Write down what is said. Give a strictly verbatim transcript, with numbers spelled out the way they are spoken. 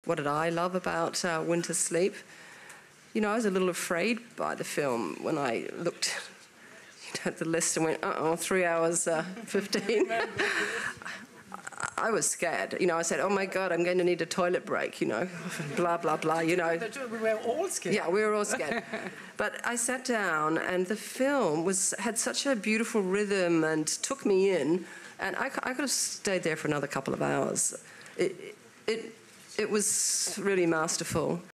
what did I love about uh, Winter Sleep? You know, I was a little afraid by the film when I looked at the list and went, uh-oh, three hours, uh, fifteen. I was scared. You know, I said, oh, my God, I'm going to need a toilet break, you know, blah, blah, blah, you know. We were all scared. Yeah, we were all scared. But I sat down, and the film was had such a beautiful rhythm and took me in, and I, I could have stayed there for another couple of hours. It, it, it was really masterful.